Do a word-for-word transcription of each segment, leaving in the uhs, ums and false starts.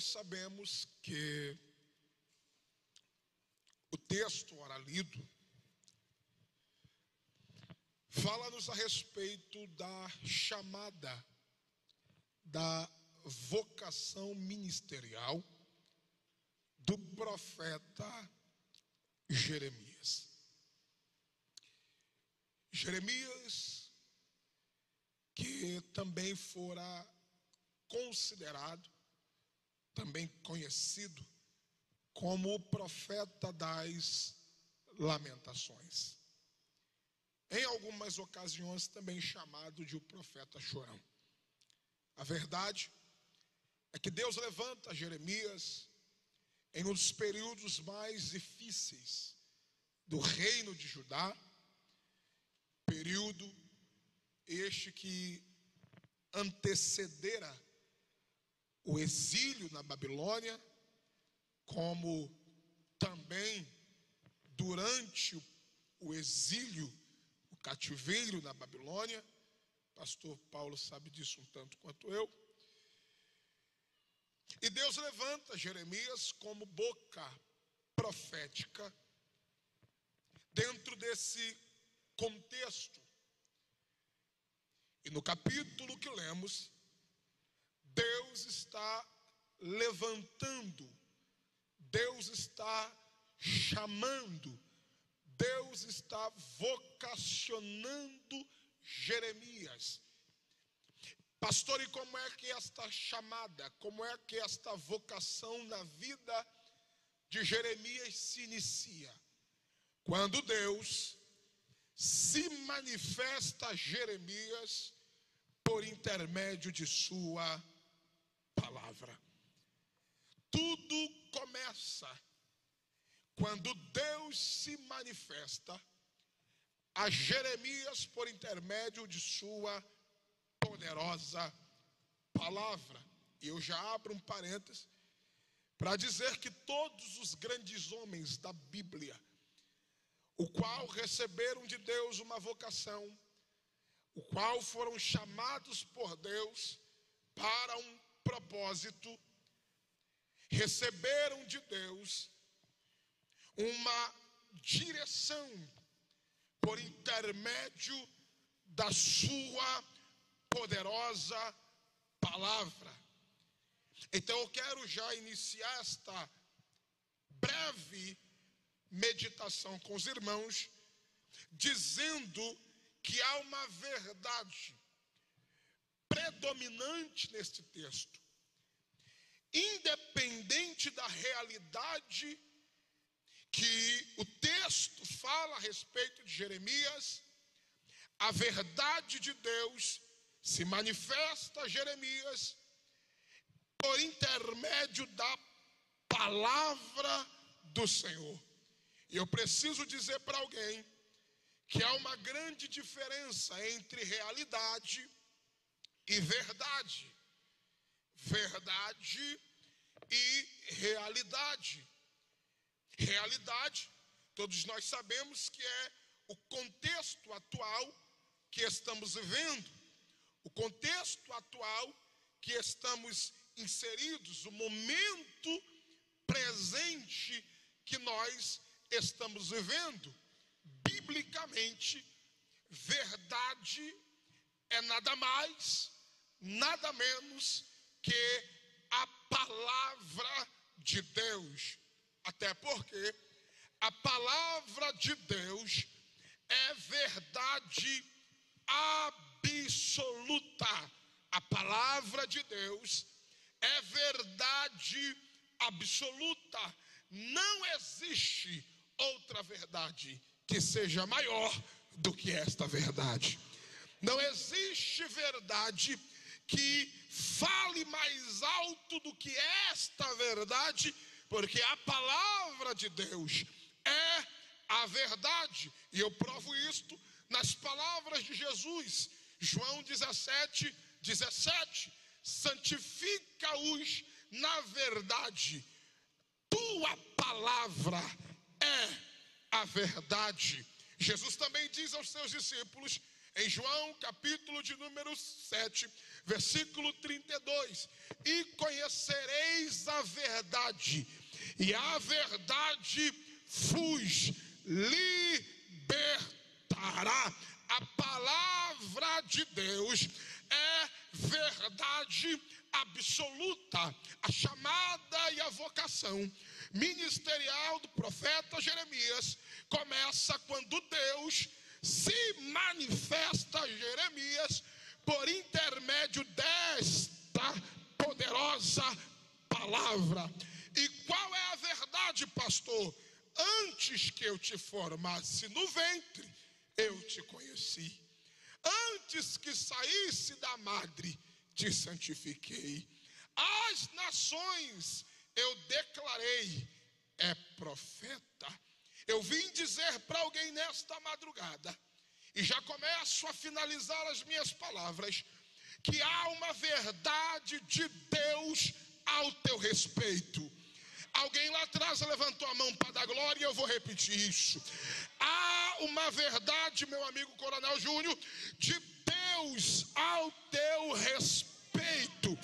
nós sabemos que o texto ora lido fala-nos a respeito da chamada, da vocação ministerial do profeta Jeremias. Jeremias, que também fora considerado, também conhecido como o profeta das lamentações. Em algumas ocasiões também chamado de o profeta chorão. A verdade é que Deus levanta Jeremias em um dos períodos mais difíceis do reino de Judá, período este que antecedera o exílio na Babilônia, como também durante o exílio, o cativeiro na Babilônia. Pastor Paulo sabe disso um tanto quanto eu. E Deus levanta Jeremias como boca profética dentro desse contexto. E no capítulo que lemos, Deus está levantando, Deus está chamando, Deus está vocacionando Jeremias. Pastor, e como é que esta chamada, como é que esta vocação na vida de Jeremias se inicia? Quando Deus se manifesta a Jeremias por intermédio de sua palavra. Tudo começa quando Deus se manifesta a Jeremias por intermédio de sua poderosa palavra. E eu já abro um parênteses para dizer que todos os grandes homens da Bíblia, o qual receberam de Deus uma vocação, o qual foram chamados por Deus para um propósito, receberam de Deus uma direção por intermédio da sua poderosa palavra. Então eu quero já iniciar esta breve meditação com os irmãos, dizendo que há uma verdade predominante neste texto, independente da realidade que o texto fala a respeito de Jeremias. A verdade de Deus se manifesta a Jeremias por intermédio da palavra do Senhor. E eu preciso dizer para alguém que há uma grande diferença entre realidade e verdade. Verdade e realidade. Realidade, todos nós sabemos que é o contexto atual que estamos vivendo, o contexto atual que estamos inseridos, o momento presente que nós estamos vivendo. Biblicamente, verdade é nada mais, nada menos que a palavra de Deus. Até porque a palavra de Deus é verdade absoluta. A palavra de Deus é verdade absoluta. Não existe outra verdade que seja maior do que esta verdade. Não existe verdade que fale mais alto do que esta verdade, porque a palavra de Deus é a verdade. E eu provo isto nas palavras de Jesus. João dezessete, dezessete. Santifica-os na verdade. Tua palavra é a verdade. Jesus também diz aos seus discípulos Em João, capítulo de número sete, versículo trinta e dois. E conhecereis a verdade, e a verdade vos libertará. A palavra de Deus é verdade absoluta. A chamada e a vocação ministerial do profeta Jeremias começa quando Deus se manifesta a Jeremias por intermédio desta poderosa palavra. E qual é a verdade, pastor? Antes que eu te formasse no ventre, eu te conheci. Antes que saísse da madre, te santifiquei. As nações eu declarei, é profeta. Eu vim dizer para alguém nesta madrugada, e já começo a finalizar as minhas palavras, que há uma verdade de Deus ao teu respeito. Alguém lá atrás levantou a mão para dar glória e eu vou repetir isso. Há uma verdade, meu amigo Coronel Júnior, de Deus ao teu respeito.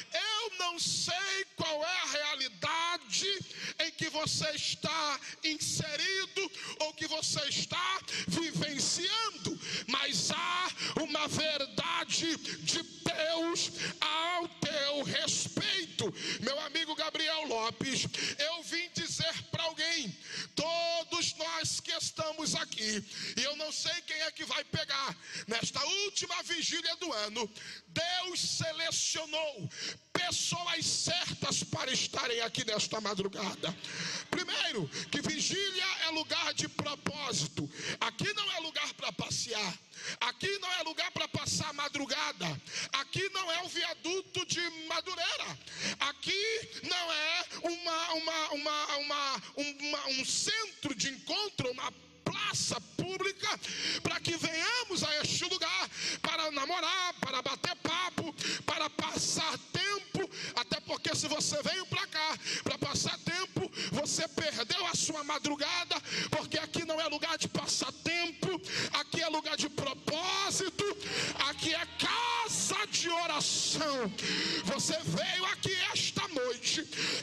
Eu não sei qual é a realidade em que você está inserido ou que você está vivenciando, mas há uma verdade de Deus ao teu respeito. Meu amigo Gabriel Lopes, eu vim dizer para alguém, todos nós que estamos aqui, e eu não sei quem é que vai pegar, nesta última vigília do ano, Deus selecionou pessoas certas para estarem aqui nesta madrugada. Primeiro, que vigília é lugar de propósito. Aqui não é lugar para passear. Aqui não é lugar para passar madrugada. Aqui não é um viaduto de Madureira. Aqui não é uma, uma, uma, uma, uma, um centro de encontro, uma praça pública, para que venhamos a este lugar para namorar, para bater papo, para passar tempo. Até porque se você veio para cá para passar tempo, você perdeu a sua madrugada, porque aqui não é lugar de passar tempo, aqui é lugar de propósito, aqui é casa de oração. Você veio aqui esta noite,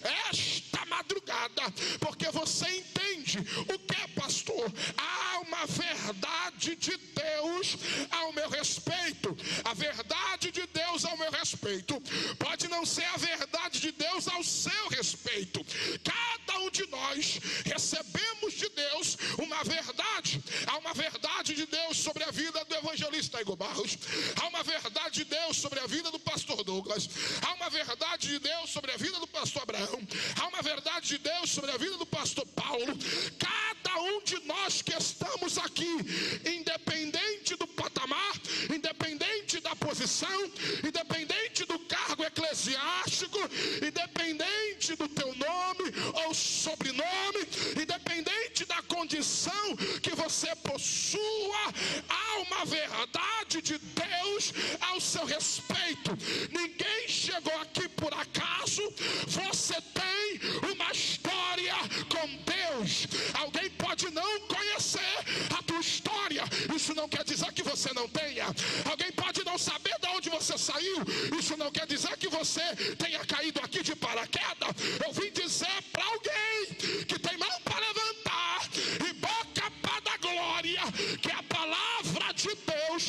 esta madrugada, porque você entende o que é, pastor? Há uma verdade de Deus ao meu respeito. A verdade de Deus ao meu respeito pode não ser a verdade de Deus ao seu respeito. Cada um de nós recebemos de Deus uma verdade. Há uma verdade de Deus sobre a vida do evangelista Igor Barros. Há uma verdade de Deus sobre a vida do pastor Douglas. Há uma verdade de Deus sobre a vida do pastor Abraão. Há uma verdade de Deus sobre a vida do pastor Paulo. Cada um de nós que estamos aqui, independente do patamar, independente da posição, independente do cargo eclesiástico, independente do teu nome ou sobrenome, independente da condição que você possua, há uma verdade de Deus ao seu respeito. Ninguém chegou aqui por acaso. Você tem uma história com Deus. Alguém pode não conhecer a tua história, isso não quer dizer que você não tenha. Alguém pode não saber de onde você saiu, isso não quer dizer que você tenha caído aqui de paraquedas. Eu vim dizer para alguém que tem mão para levantar e boca para dar glória, que a palavra de Deus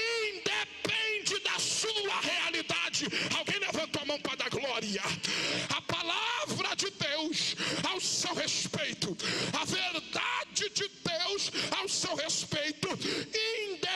independe da sua realidade. Alguém levantou a mão para dar glória. A palavra de Deus ao seu respeito, a verdade de Deus ao seu respeito, independe